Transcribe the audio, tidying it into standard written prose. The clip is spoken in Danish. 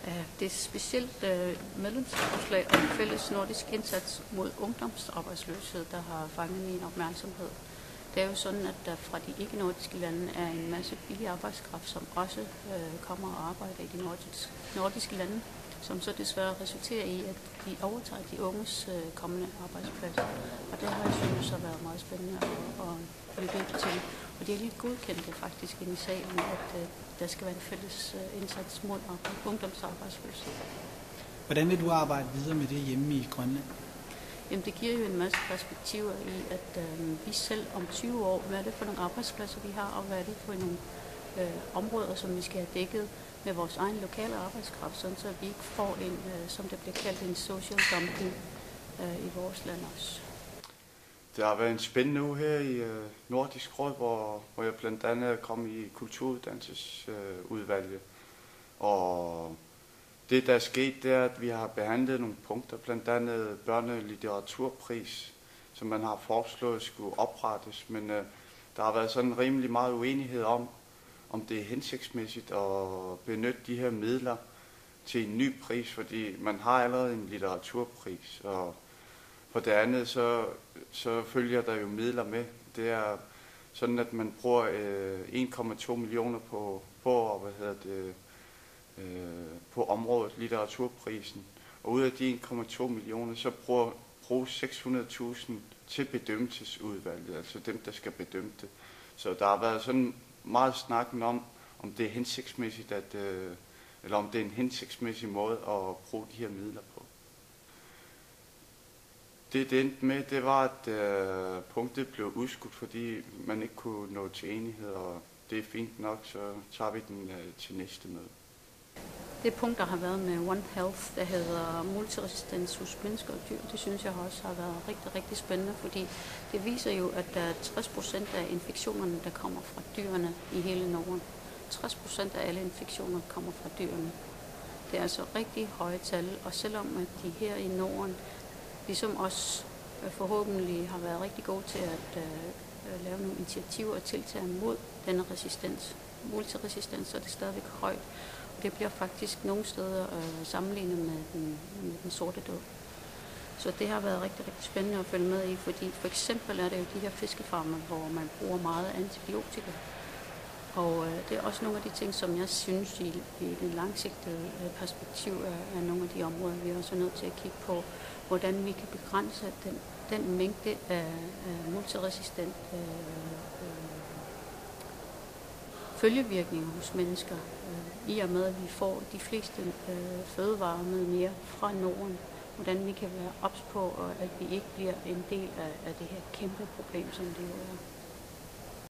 Det er specielt medlemsforslag om fælles nordisk indsats mod ungdomsarbejdsløshed, der har fanget min opmærksomhed. Det er jo sådan, at der fra de ikke-nordiske lande er en masse billig arbejdskraft, som også kommer og arbejder i de nordiske lande, som så desværre resulterer i, at de overtager de unges kommende arbejdspladser. Og det har jeg synes har været meget spændende at lytte til. Og det er lidt godkendt faktisk inde i salen, at der skal være en fælles indsats mod ungdomsarbejdsløshed. Hvordan vil du arbejde videre med det hjemme i Grønland? Jamen, det giver jo en masse perspektiver i, at vi selv om 20 år, hvad er det for nogle arbejdspladser, vi har, og hvad er det for nogle områder, som vi skal have dækket med vores egen lokale arbejdskraft, sådan så vi ikke får en, som det bliver kaldt, en social dumping i vores land også. Det har været en spændende uge her i Nordisk Råd, hvor jeg blandt andet kom i kulturuddannelsesudvalget. Og det, der er sket, det er, at vi har behandlet nogle punkter, blandt andet børnelitteraturpris, som man har foreslået skulle oprettes. Men der har været sådan rimelig meget uenighed om det er hensigtsmæssigt at benytte de her midler til en ny pris, fordi man har allerede en litteraturpris. Og for det andet, så følger der jo midler med. Det er sådan, at man bruger 1,2 millioner på området litteraturprisen. Og ud af de 1,2 millioner, så bruges 600.000 til bedømmelsesudvalget, altså dem, der skal bedømme det. Så der har været sådan meget snakken om det er hensigtsmæssigt, eller om det er en hensigtsmæssig måde at bruge de her midler på. Det endte med, det var, at punktet blev udskudt, fordi man ikke kunne nå til enighed, og det er fint nok, så tager vi den til næste møde. Det punkt, der har været med One Health, der hedder multiresistens hos mennesker og dyr, det synes jeg også har været rigtig, rigtig spændende, fordi det viser jo, at der er 60% af infektionerne, der kommer fra dyrene i hele Norden. 60% af alle infektioner kommer fra dyrene. Det er altså rigtig høje tal, og selvom at de her i Norden, ligesom os forhåbentlig har været rigtig gode til at lave nogle initiativer og tiltag mod denne resistens, multiresistens, så er det stadigvæk højt. Det bliver faktisk nogle steder sammenlignet med den sorte død. Så det har været rigtig, rigtig spændende at følge med i, fordi for eksempel er det jo de her fiskefarme, hvor man bruger meget antibiotika. Og det er også nogle af de ting, som jeg synes i det langsigtede perspektiv er nogle af de områder, vi er også nødt til at kigge på, hvordan vi kan begrænse den mængde af multiresistent følgevirkninger hos mennesker, i og med at vi får de fleste fødevarer med mere fra Norden, hvordan vi kan være ops på, at vi ikke bliver en del af det her kæmpe problem, som det jo er.